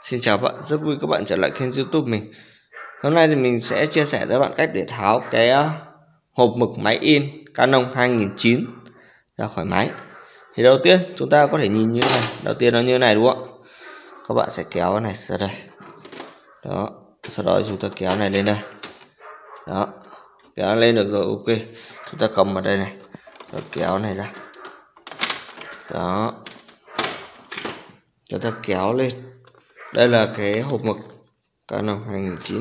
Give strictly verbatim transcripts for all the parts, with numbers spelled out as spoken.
Xin chào các bạn, rất vui các bạn trở lại kênh YouTube mình. Hôm nay thì mình sẽ chia sẻ với các bạn cách để tháo cái hộp mực máy in Canon hai nghìn chín ra khỏi máy. Thì đầu tiên chúng ta có thể nhìn như thế này. Đầu tiên nó như thế này đúng không ạ? Các bạn sẽ kéo cái này ra đây. Đó, sau đó chúng ta kéo này lên đây. Đó, kéo lên được rồi, ok. Chúng ta cầm vào đây này, rồi kéo này ra. Đó, chúng ta kéo lên. Đây là cái hộp mực Canon hai nghìn chín.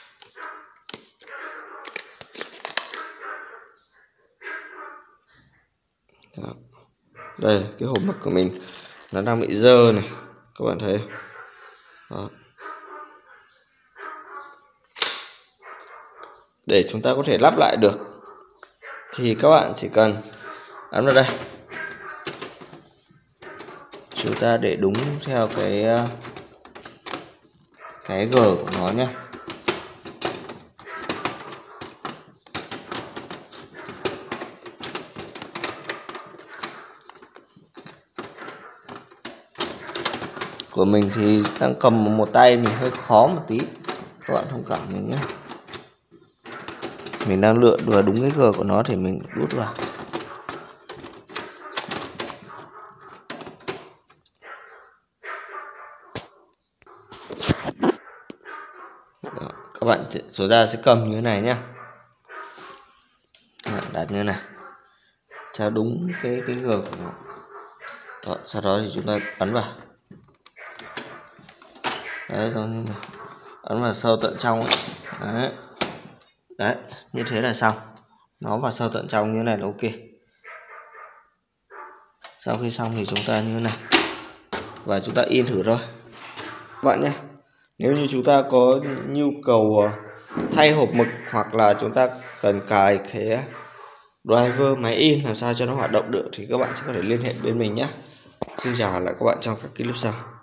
Đó. Đây cái hộp mực của mình nó đang bị dơ này, các bạn thấy. Đó. Để chúng ta có thể lắp lại được thì các bạn chỉ cần ấn vào đây, chúng ta để đúng theo cái cái G của nó nhé. Của mình thì đang cầm một tay mình hơi khó một tí, các bạn thông cảm mình nhé. Mình đang lựa vừa đúng cái G của nó thì mình đút vào. Đó, các bạn số ra sẽ cầm như thế này nhé. Các bạn đặt như thế này, cho đúng cái cái G của nó. Đó, sau đó thì chúng ta ấn vào. Đấy, rồi như này, ấn vào sâu tận trong ấy. Đấy. Đấy, như thế là xong. Nó vào sâu tận trong như thế này là ok. Sau khi xong thì chúng ta như thế này, và chúng ta in thử thôi các bạn nhé. Nếu như chúng ta có nhu cầu thay hộp mực hoặc là chúng ta cần cài cái driver máy in làm sao cho nó hoạt động được thì các bạn sẽ có thể liên hệ bên mình nhé. Xin chào lại các bạn trong các clip sau.